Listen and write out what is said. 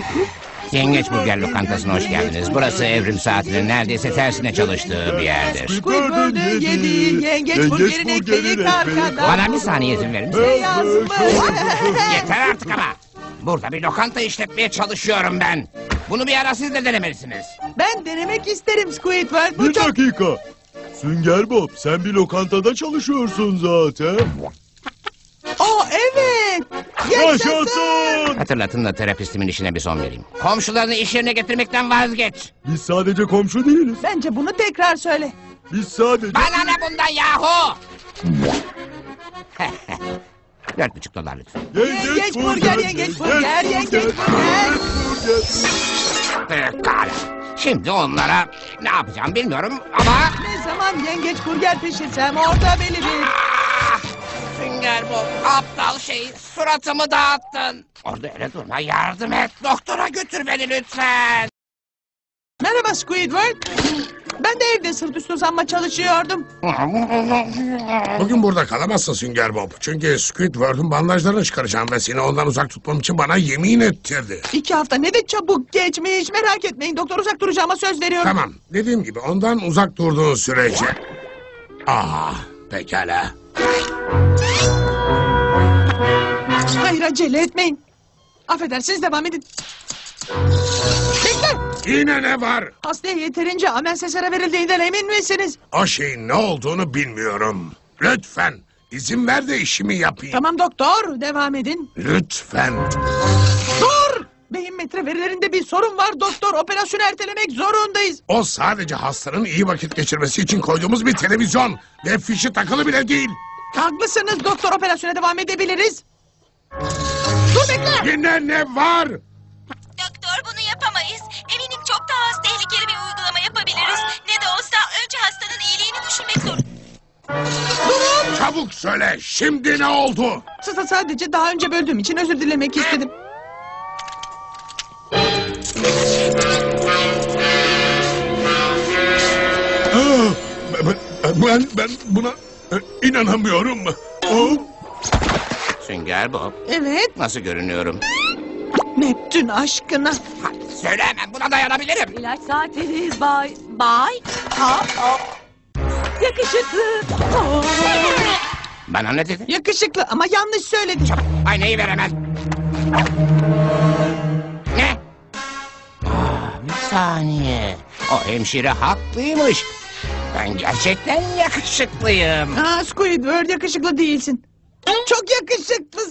Yengeç Burger Lokantası'na hoş geldiniz. Burası evrim saatinin neredeyse tersine çalıştığı bir yerdir. Squidward'ı yedi, yengeç burgerin ekmeği karkadan. Bana bir saniye izin verir misin? Beyaz mı? Yeter artık ama. Burada bir lokanta işletmeye çalışıyorum ben. Bunu bir ara siz de denemelisiniz. Ben denemek isterim Squidward. Bu Bir çok... dakika. Sünger Bob, sen bir lokantada çalışıyorsun zaten. Aa evet. Yaşasın. Yaşasın! Hatırlatın da terapistimin işine bir son vereyim. Komşularını iş yerine getirmekten vazgeç. Biz sadece komşu değiliz. Bence bunu tekrar söyle. Biz sadece... Bana ne bundan yahu? $4,5 lütfen. Yengeç burger, yengeç burger, yengeç burger. Pekala. Şimdi onlara ne yapacağım bilmiyorum ama... Ne zaman yengeç burger pişirsem orada belirir. Ah! Sünger Bob, aptal şey, suratımı dağıttın. Orada öyle durma, yardım et. Doktora götür beni lütfen. Merhaba Squidward. Ben de evde sırt üstü uzanma çalışıyordum. Bugün burada kalamazsın Sünger Bob. Çünkü Squidward'ın bandajlarını çıkaracağım ve seni ondan uzak tutmam için bana yemin ettirdi. 2 hafta ne de çabuk geçmiş. Merak etmeyin, doktor uzak duracağıma söz veriyorum. Tamam, dediğim gibi ondan uzak durduğun sürece... Pekala. Hayır, acele etmeyin. Affedersiniz, devam edin. Bekle. Yine ne var? Hastaya yeterince amelsesere verildiğinden emin misiniz? O şeyin ne olduğunu bilmiyorum. Lütfen izin ver de işimi yapayım. Tamam doktor, devam edin. Lütfen. Dur! Beyin metre verilerinde bir sorun var doktor. Operasyonu ertelemek zorundayız. O sadece hastanın iyi vakit geçirmesi için koyduğumuz bir televizyon. Ve fişi takılı bile değil. Haklısınız doktor, operasyona devam edebiliriz. Dur bekle! Yine ne var? Doktor, bunu yapamayız. Eminim çok daha az tehlikeli bir uygulama yapabiliriz. Ne de olsa önce hastanın iyiliğini düşünmek zorundayız. Çabuk söyle, şimdi ne oldu? Sadece daha önce böldüğüm için özür dilemek istedim. Ben buna inanamıyorum. Sünger Bob, Evet, nasıl görünüyorum? Neptün aşkına. Hadi söyle hemen, buna dayanabilirim. İlaç saatiniz bay. Bay. Yakışıklı. Bana ne dedin? Yakışıklı ama yanlış söyledin. Çabuk, aynayı ver hemen. Ne? Bir saniye. O hemşire haklıymış. Ben gerçekten yakışıklıyım. Squidward, yakışıklı değilsin. Çok yakışıklısın.